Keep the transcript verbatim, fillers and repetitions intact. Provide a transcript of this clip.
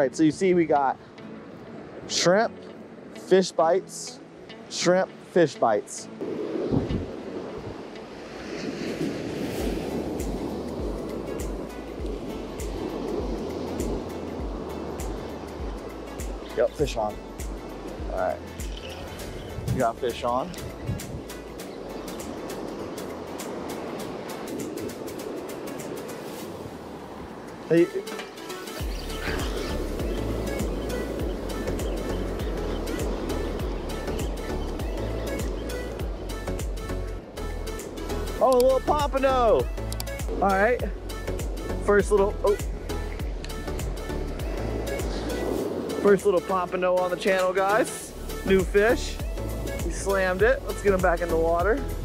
right, so you see we got shrimp, fish bites, shrimp, fish bites. Yep, fish on. All right, you got fish on. Hey. Oh, a little Pompano. All right, first little, oh. First little Pompano on the channel, guys. New fish. He slammed it. Let's get him back in the water.